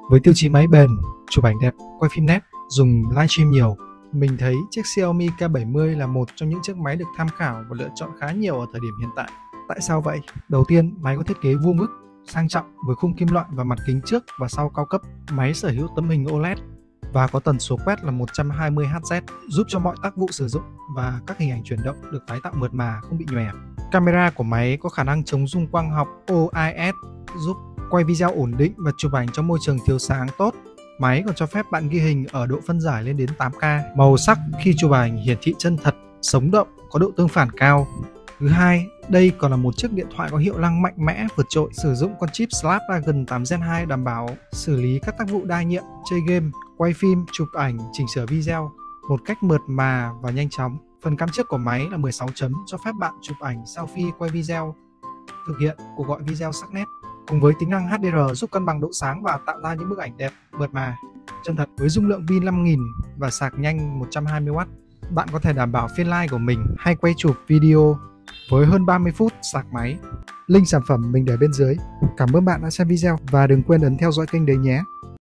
Với tiêu chí máy bền, chụp ảnh đẹp, quay phim nét, dùng livestream nhiều, mình thấy chiếc Xiaomi K70 là một trong những chiếc máy được tham khảo và lựa chọn khá nhiều ở thời điểm hiện tại. Tại sao vậy? Đầu tiên, máy có thiết kế vuông vức, sang trọng với khung kim loại và mặt kính trước và sau cao cấp. Máy sở hữu tấm hình OLED và có tần số quét là 120 Hz, giúp cho mọi tác vụ sử dụng và các hình ảnh chuyển động được tái tạo mượt mà, không bị nhòe. Camera của máy có khả năng chống rung quang học OIS, giúp quay video ổn định và chụp ảnh trong môi trường thiếu sáng tốt. Máy còn cho phép bạn ghi hình ở độ phân giải lên đến 8K. Màu sắc khi chụp ảnh hiển thị chân thật, sống động, có độ tương phản cao. Thứ hai, đây còn là một chiếc điện thoại có hiệu năng mạnh mẽ vượt trội, sử dụng con chip Snapdragon 8 Gen 2 đảm bảo xử lý các tác vụ đa nhiệm, chơi game, quay phim, chụp ảnh, chỉnh sửa video một cách mượt mà và nhanh chóng. Phần cam trước của máy là 16 chấm, cho phép bạn chụp ảnh, selfie, quay video, thực hiện cuộc gọi video sắc nét. Cùng với tính năng HDR giúp cân bằng độ sáng và tạo ra những bức ảnh đẹp, mượt mà, chân thật. Với dung lượng pin 5000 và sạc nhanh 120W, bạn có thể đảm bảo phiên live của mình hay quay chụp video với hơn 30 phút sạc máy. Link sản phẩm mình để bên dưới. Cảm ơn bạn đã xem video và đừng quên ấn theo dõi kênh đấy nhé.